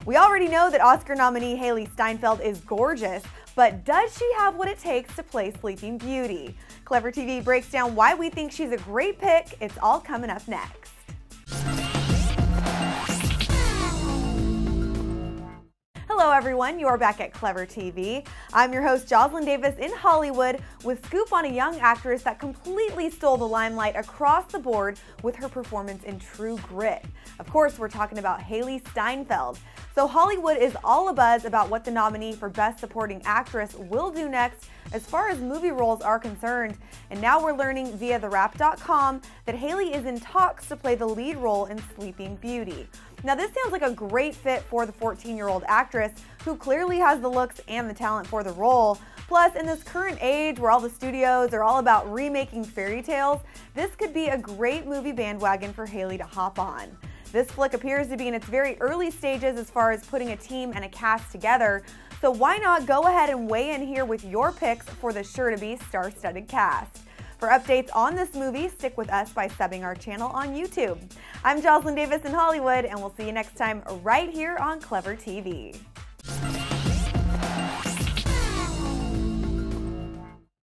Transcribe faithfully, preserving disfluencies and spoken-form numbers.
We already know that Oscar nominee Hailee Steinfeld is gorgeous, but does she have what it takes to play Sleeping Beauty? Clevver T V breaks down why we think she's a great pick. It's all coming up next. Hello everyone, you're back at Clevver T V. I'm your host Joslyn Davis in Hollywood with scoop on a young actress that completely stole the limelight across the board with her performance in True Grit. Of course, we're talking about Hailee Steinfeld. So Hollywood is all abuzz about what the nominee for Best Supporting Actress will do next as far as movie roles are concerned. And now we're learning via the wrap dot com that Hailee is in talks to play the lead role in Sleeping Beauty. Now this sounds like a great fit for the fourteen-year-old actress who clearly has the looks and the talent for the role. Plus, in this current age where all the studios are all about remaking fairy tales, this could be a great movie bandwagon for Hailee to hop on. This flick appears to be in its very early stages as far as putting a team and a cast together, so why not go ahead and weigh in here with your picks for the sure-to-be star-studded cast. For updates on this movie, stick with us by subbing our channel on YouTube. I'm Joslyn Davis in Hollywood, and we'll see you next time right here on Clevver T V.